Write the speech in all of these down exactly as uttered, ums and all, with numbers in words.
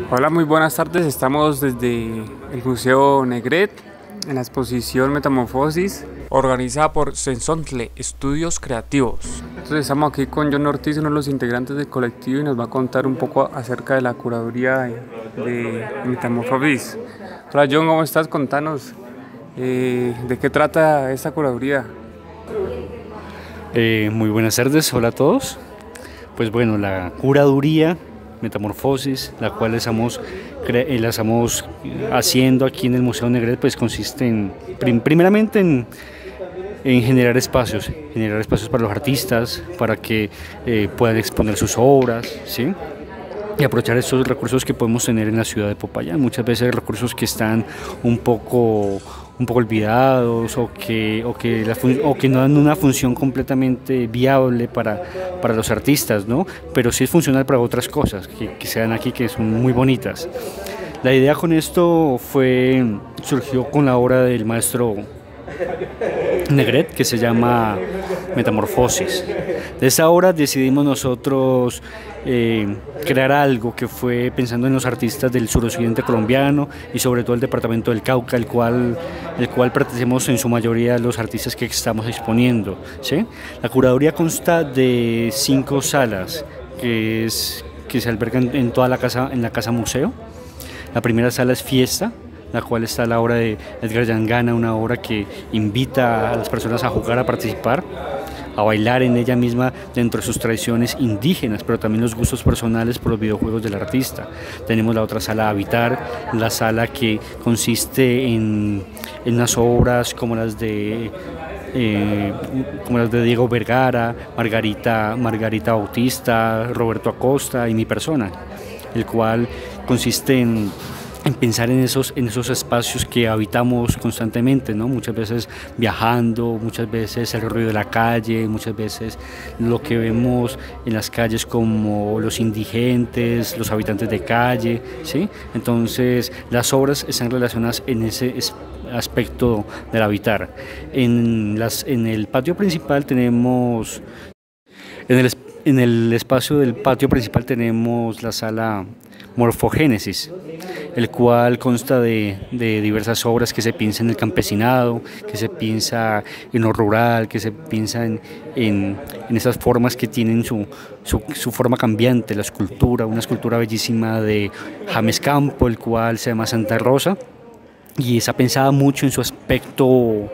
Hola, muy buenas tardes. Estamos desde el Museo Negret en la exposición Metamorfosis, organizada por Sensontle Estudios Creativos. Entonces estamos aquí con John Ortiz, uno de los integrantes del colectivo, y nos va a contar un poco acerca de la curaduría de, de Metamorfosis. Hola John, ¿cómo estás? Contanos eh, de qué trata esta curaduría. Eh, muy buenas tardes, hola a todos. Pues bueno, la curaduría Metamorfosis, la cual estamos, eh, la estamos haciendo aquí en el Museo Negret, pues consiste en, prim, primeramente en, en generar espacios, generar espacios para los artistas, para que eh, puedan exponer sus obras, ¿sí? Y aprovechar estos recursos que podemos tener en la ciudad de Popayán, muchas veces recursos que están un poco, un poco olvidados o que, o, que la o que no dan una función completamente viable para, para los artistas, ¿no? Pero sí es funcional para otras cosas que, que se dan aquí, que son muy bonitas. La idea con esto fue, surgió con la obra del maestro Negret, que se llama Metamorfosis. De esa obra decidimos nosotros eh, crear algo que fue pensando en los artistas del suroccidente colombiano y sobre todo el departamento del Cauca, el cual, el cual pertenecemos en su mayoría a los artistas que estamos exponiendo, ¿sí? La curaduría consta de cinco salas que, es, que se albergan en toda la casa, en la casa museo. La primera sala es Fiesta, la cual está la obra de Edgar Yangana, una obra que invita a las personas a jugar, a participar, a bailar en ella misma dentro de sus tradiciones indígenas, pero también los gustos personales por los videojuegos del artista. Tenemos la otra sala, Habitar, la sala que consiste en, en unas obras como las de Eh, como las de Diego Vergara, Margarita, Margarita Bautista, Roberto Acosta y mi persona, el cual consiste en en pensar en esos, en esos espacios que habitamos constantemente, ¿no? Muchas veces viajando, muchas veces el ruido de la calle, muchas veces lo que vemos en las calles como los indigentes, los habitantes de calle, ¿sí? Entonces las obras están relacionadas en ese aspecto del habitar. En, las, en el patio principal tenemos, en el, en el espacio del patio principal tenemos la sala Morfogénesis, el cual consta de, de diversas obras que se piensa en el campesinado, que se piensa en lo rural, que se piensa en, en, en esas formas que tienen su, su, su forma cambiante, la escultura, una escultura bellísima de James Campo, el cual se llama Santa Rosa, y está pensada mucho en su aspecto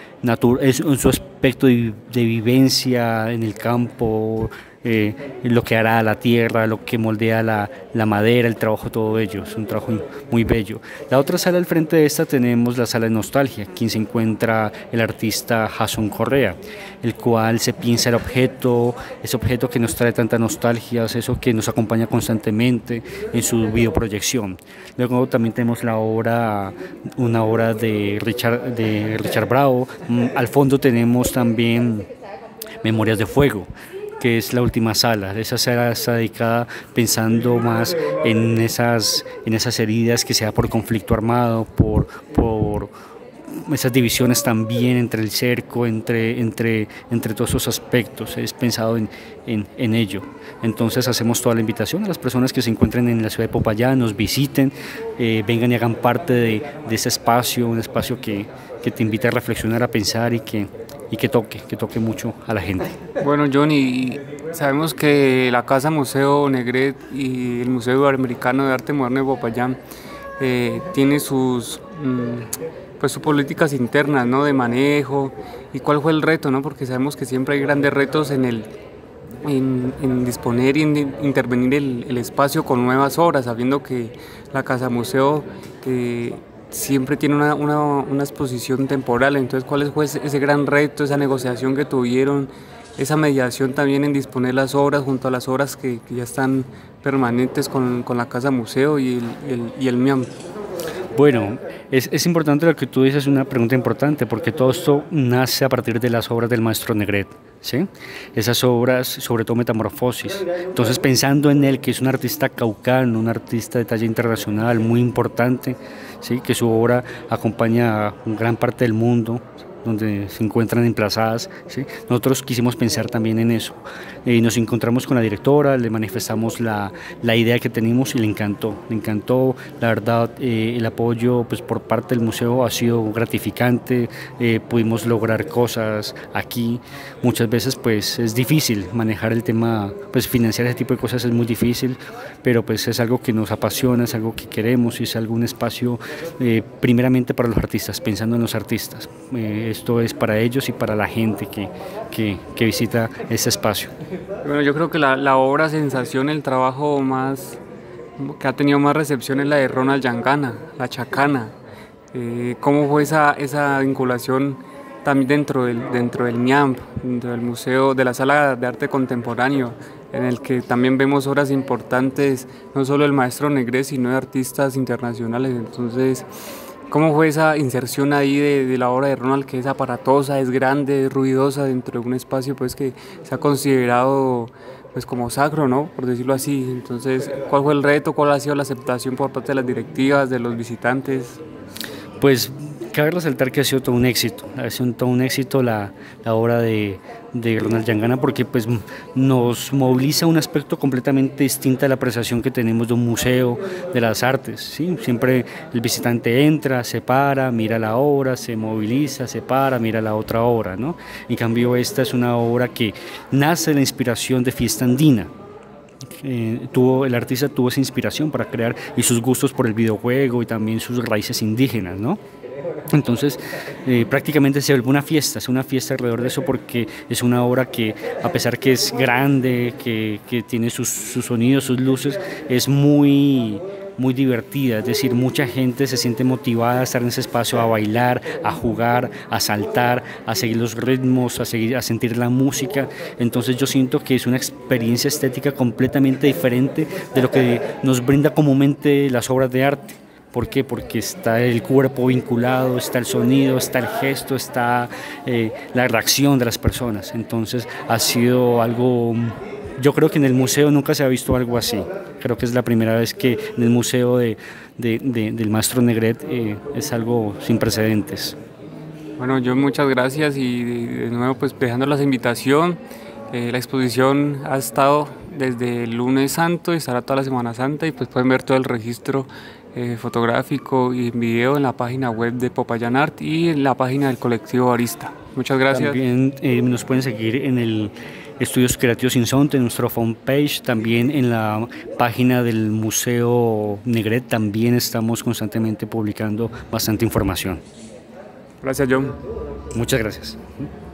en su aspecto de, de vivencia en el campo, eh, lo que hará la tierra, lo que moldea la, la madera, el trabajo, todo ello, es un trabajo muy bello. La otra sala al frente de esta tenemos la sala de nostalgia, quien se encuentra el artista Jason Correa, el cual se piensa el objeto, ese objeto que nos trae tanta nostalgia, es eso que nos acompaña constantemente en su videoproyección. Luego también tenemos la obra, una obra de Richard, de Richard Bravo. Al fondo tenemos también Memorias de Fuego, que es la última sala. Esa sala está dedicada pensando más en esas, en esas heridas que se da por conflicto armado, por, por esas divisiones también entre el cerco, entre, entre, entre todos esos aspectos. Es pensado en, en, en ello. Entonces hacemos toda la invitación a las personas que se encuentren en la ciudad de Popayán, nos visiten, eh, vengan y hagan parte de, de ese espacio, un espacio que, que te invita a reflexionar, a pensar y que, y que toque, que toque mucho a la gente. Bueno, Johnny, sabemos que la Casa Museo Negret y el Museo Iberoamericano de Arte Moderno de Popayán eh, tiene sus, mm, pues, sus políticas internas, ¿no?, de manejo. ¿Y cuál fue el reto, no? Porque sabemos que siempre hay grandes retos en el En, en disponer y en intervenir el, el espacio con nuevas obras, sabiendo que la Casa Museo eh, siempre tiene una, una, una exposición temporal. Entonces, ¿cuál fue ese, ese gran reto, esa negociación que tuvieron, esa mediación también en disponer las obras junto a las obras que, que ya están permanentes con, con la Casa Museo y el, y el, y el MIAM? Bueno, es, es importante lo que tú dices, una pregunta importante, porque todo esto nace a partir de las obras del maestro Negret, ¿sí? Esas obras, sobre todo Metamorfosis. Entonces, pensando en él, que es un artista caucano, un artista de talla internacional muy importante, ¿sí?, que su obra acompaña a gran parte del mundo, donde se encuentran emplazadas, ¿sí? Nosotros quisimos pensar también en eso. Eh, nos encontramos con la directora, le manifestamos la, la idea que tenemos y le encantó, le encantó, la verdad, eh, el apoyo pues, por parte del museo ha sido gratificante, eh, pudimos lograr cosas aquí, muchas veces pues es difícil manejar el tema, pues financiar ese tipo de cosas es muy difícil, pero pues es algo que nos apasiona, es algo que queremos y es algún espacio eh, primeramente para los artistas, pensando en los artistas. Eh, esto es para ellos y para la gente que, que, que visita este espacio. Bueno, yo creo que la, la obra sensación, el trabajo más que ha tenido más recepción es la de Ronald Yangana, La Chacana. Eh, ¿Cómo fue esa, esa vinculación también dentro del, dentro del ñamp, dentro del Museo, de la Sala de Arte Contemporáneo, en el que también vemos obras importantes, no solo del maestro Negret, sino de artistas internacionales? Entonces, ¿cómo fue esa inserción ahí de, de la obra de Ronald, que es aparatosa, es grande, es ruidosa, dentro de un espacio pues, que se ha considerado pues, como sacro, ¿no? Por decirlo así? Entonces, ¿cuál fue el reto? ¿Cuál ha sido la aceptación por parte de las directivas, de los visitantes? Pues cabe resaltar que ha sido todo un éxito, ha sido todo un éxito la, la obra de, de Ronald Yangana, porque pues nos moviliza un aspecto completamente distinto a la apreciación que tenemos de un museo de las artes, ¿sí? Siempre el visitante entra, se para, mira la obra, se moviliza, se para, mira la otra obra, ¿no? En cambio esta es una obra que nace de la inspiración de Fiesta Andina. Eh, tuvo, el artista tuvo esa inspiración para crear y sus gustos por el videojuego y también sus raíces indígenas, ¿no? Entonces eh, prácticamente se vuelve una fiesta, es una fiesta alrededor de eso porque es una obra que a pesar que es grande, que, que tiene sus, sus sonidos, sus luces, es muy, muy divertida, es decir, mucha gente se siente motivada a estar en ese espacio, a bailar, a jugar, a saltar, a seguir los ritmos, a, seguir, a sentir la música. Entonces yo siento que es una experiencia estética completamente diferente de lo que nos brinda comúnmente las obras de arte. ¿Por qué? Porque está el cuerpo vinculado, está el sonido, está el gesto, está eh, la reacción de las personas. Entonces ha sido algo, yo creo que en el museo nunca se ha visto algo así. Creo que es la primera vez que en el museo de, de, de, del maestro Negret eh, es algo sin precedentes. Bueno, yo muchas gracias y de nuevo pues dejando la invitación. Eh, la exposición ha estado desde el lunes santo y estará toda la Semana Santa y pues pueden ver todo el registro eh, fotográfico y video en la página web de Popayán Art y en la página del colectivo Arista. Muchas gracias. También eh, nos pueden seguir en el Estudios Creativos Insonte, en nuestro fanpage, también en la página del Museo Negret, también estamos constantemente publicando bastante información. Gracias, John. Muchas gracias.